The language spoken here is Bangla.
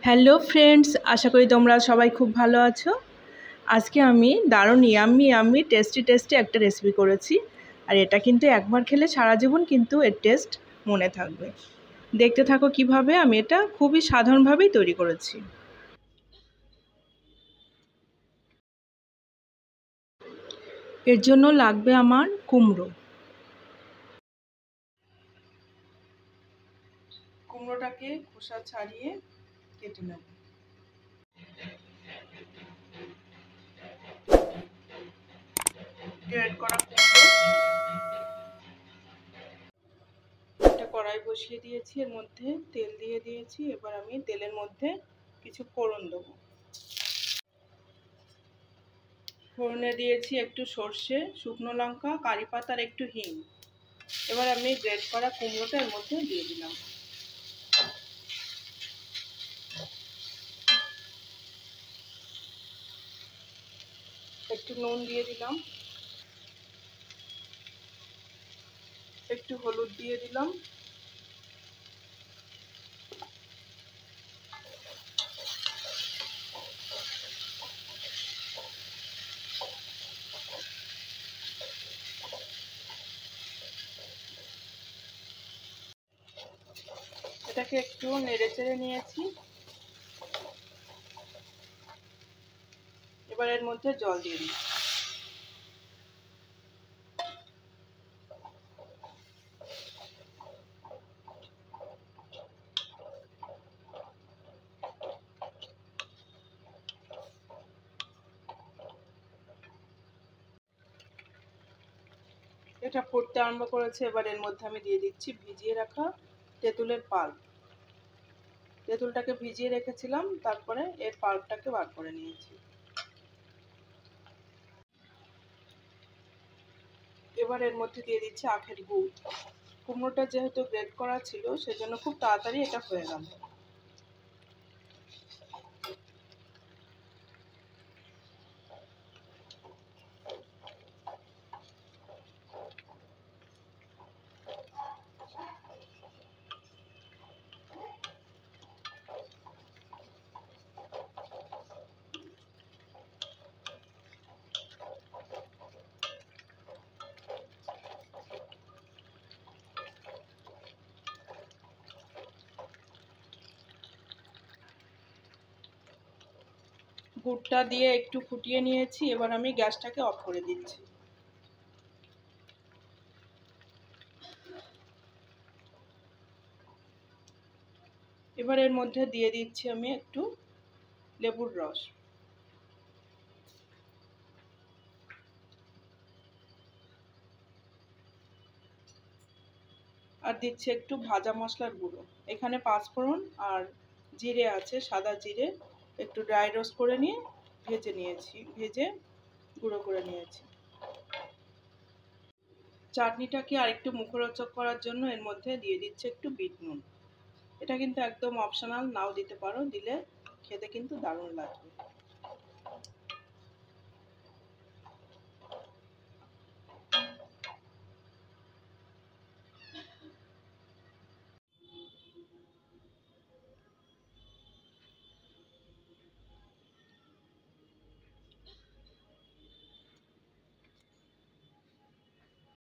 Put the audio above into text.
হ্যালো ফ্রেন্ডস, আশা করি তোমরা সবাই খুব ভালো আছো। আজকে আমি দারুণ ইয়াম্মি টেস্টি একটা রেসিপি করেছি। আর এটা কিন্তু একবার খেলে সারা জীবন কিন্তু এর টেস্ট মনে থাকবে। দেখতে থাকো কিভাবে আমি এটা খুবই সাধারণভাবেই তৈরি করেছি। এর জন্য লাগবে আমার কুমড়োটাকে খোসা ছাড়িয়ে কেটে নেব। গ্রেট করা কুমড়ো, একটা কড়াই বসিয়ে দিয়েছি, এর মধ্যে তেল দিয়ে দিয়েছি। এবার আমি তেলের মধ্যে কিছু ফোড়ন দেবো। ফোড়নে দিয়েছি একটু সর্ষে, শুকনো লঙ্কা, কারি পাতা আর একটু হিং। এবার আমি গ্রেট করা কুমড়োটা এর মধ্যে দিয়ে দিলাম। একটু নুন দিয়ে দিলাম, একটু হলুদ দিয়ে দিলাম, এটাকে একটু নেড়ে চেড়ে নিয়েছি। এবার এর মধ্যে জল দিয়ে দিচ্ছি। এটা ফুটতে আরম্ভ করেছে। এবার এর মধ্যে আমি দিয়ে দিচ্ছি ভিজিয়ে রাখা তেঁতুলের পাল্প। তেঁতুলটাকে ভিজিয়ে রেখেছিলাম, তারপরে এর পাল্পটাকে বার করে নিয়েছি। এবার এর মধ্যে দিয়ে দিচ্ছি আখের গুড়। কুমড়োটা যেহেতু গ্রেট করা ছিল, সেজন্য খুব তাড়াতাড়ি এটা হয়ে গেল। গুড়টা দিয়ে একটু ফুটিয়ে নিয়েছি। এবার আমি গ্যাসটাকে অফ করে দিচ্ছি। এবার এর মধ্যে দিয়ে দিচ্ছি আমি একটু লেবুর রস। আর দিচ্ছি একটু ভাজা মশলার গুঁড়ো। এখানে পাঁচফোড়ন আর জিরে আছে, সাদা জিরে একটু ড্রাই রোস্ট করে নিয়ে ভেজে গুঁড়ো করে নিয়েছি। চাটনিটাকে আরেকটু মুখরোচক করার জন্য এর মধ্যে দিয়ে দিচ্ছি একটু বিট নুন। এটা কিন্তু একদম অপশনাল, নাও দিতে পারো, দিলে খেতে কিন্তু দারুণ লাগবে।